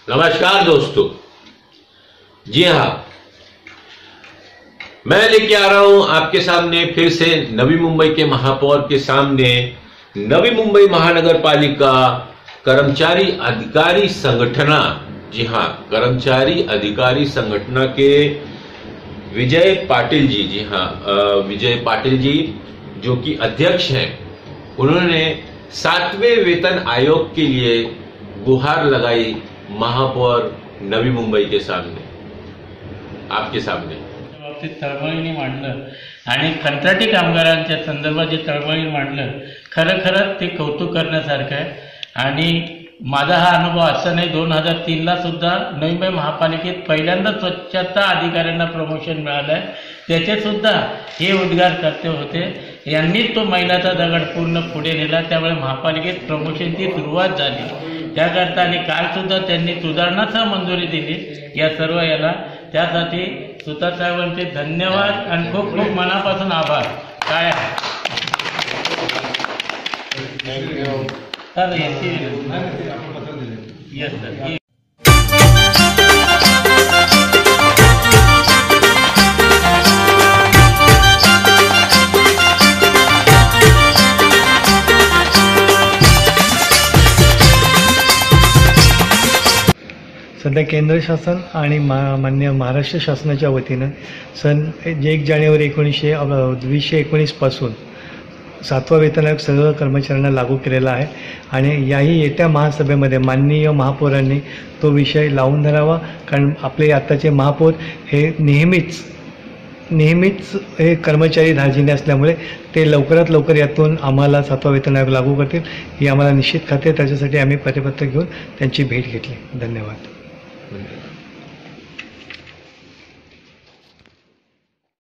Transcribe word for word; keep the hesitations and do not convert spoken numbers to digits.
नमस्कार दोस्तों, जी हाँ, मैं लेके आ रहा हूं आपके सामने फिर से नवी मुंबई के महापौर के सामने नवी मुंबई महानगर पालिका कर्मचारी अधिकारी संगठना, जी हाँ, कर्मचारी अधिकारी संगठना के विजय पाटिल जी, जी हाँ, विजय पाटिल जी जो कि अध्यक्ष हैं, उन्होंने सातवें वेतन आयोग के लिए गुहार लगाई महापौर नवी मुंबई के सामने, आपके सामने। बाबतीत तळमळीने मांडलं आणि कंत्राटी कामगारांच्या संदर्भात जे तळमळीने मांडलं, खरं खरं ते कौतुक करण्यासारखं आहे। आणि माझा हा अनुभव असा नाही, दोन हजार तीनला सुद्धा नवी मुंबई महापालिकेत पहिल्यांदा स्वच्छता अधिकाऱ्यांना प्रमोशन मिळालं आहे, त्याचे सुद्धा हे उद्गार करते होते। यांनीच तो मैलाचा दगड पूर्ण पुढे नेला, त्यामुळे महापालिकेत प्रमोशनची सुरुवात झाली त्याकरता। आणि कालसुद्धा त्यांनी सुधारणासह मंजुरी दिली या सर्व याला, त्यासाठी सुतार साहेबांचे धन्यवाद आणि खूप खूप मनापासून आभार। काय सर येस सर। सध्या केंद्र शासन आणि मा मान्य महाराष्ट्र शासनाच्या वतीनं सन एक जानेवारी एकोणीसशे वीसशे एकोणीसपासून सातवा वेतन आयोग सर्व कर्मचाऱ्यांना लागू केलेला आहे। आणि याही येत्या महासभेमध्ये माननीय महापौरांनी तो विषय लावून धरावा, कारण आपले आत्ताचे महापौर हे नेहमीच नेहमीच हे कर्मचारी धार्जिणे असल्यामुळे ते लवकरात लवकर यातून आम्हाला सातवा वेतन आयोग लागू करतील ही आम्हाला निश्चित खात्री आहे। त्याच्यासाठी आम्ही परिपत्रक घेऊन त्यांची भेट घेतली। धन्यवाद।